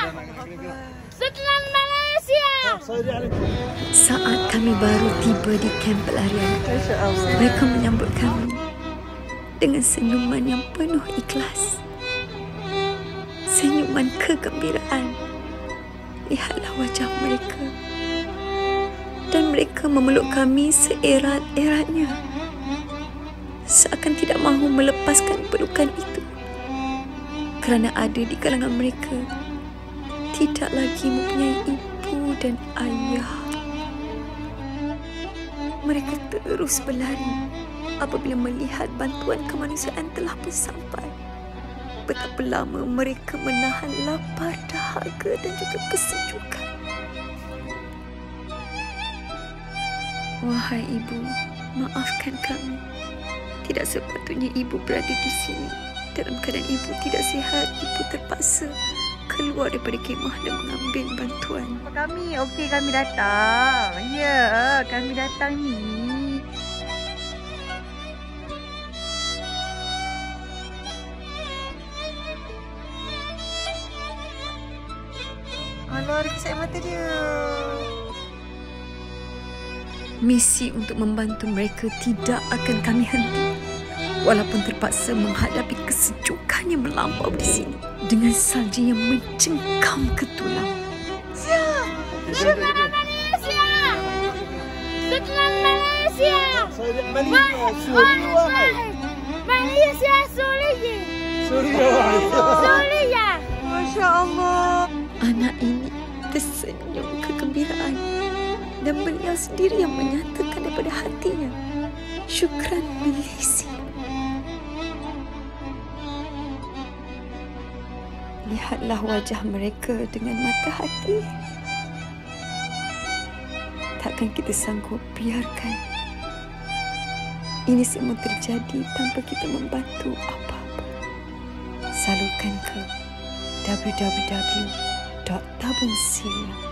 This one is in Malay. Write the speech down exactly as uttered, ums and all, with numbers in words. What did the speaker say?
Setelah Malaysia. Saat kami baru tiba di kamp pelarian, mereka menyambut kami dengan senyuman yang penuh ikhlas. Senyuman kegembiraan. Lihatlah wajah mereka. Dan mereka memeluk kami seerat-eratnya. Seakan tidak mahu melepaskan pelukan itu. Kerana ada di kalangan mereka tidak lagi mempunyai ibu dan ayah. Mereka terus berlari apabila melihat bantuan kemanusiaan telah pun sampai. Betapa lama mereka menahan lapar, dahaga dan juga kesejukan. Wahai ibu, maafkan kami. Tidak sepatutnya ibu berada di sini. Dalam keadaan ibu tidak sihat, ibu terpaksa keluar daripada kemah dan mengambil bantuan. Kami, okey kami datang. Ya, kami datang ni. Alah, ada kisah mata dia. Misi untuk membantu mereka tidak akan kami henti. Walaupun terpaksa menghadapi kesejukan yang melampau di sini dengan salji yang mencengkam ke tulang. Setelah Malaysia. Setelah Malaysia. Malaysia Syria. Syria. Masya Allah. Anak ini tersenyum kegembiraan dan beliau sendiri yang menyatakan daripada hatinya, syukran Malaysia. Lihatlah wajah mereka dengan mata hati. Takkan kita sanggup biarkan ini semua terjadi tanpa kita membantu apa-apa. Salurkan ke w w w dot tabung syria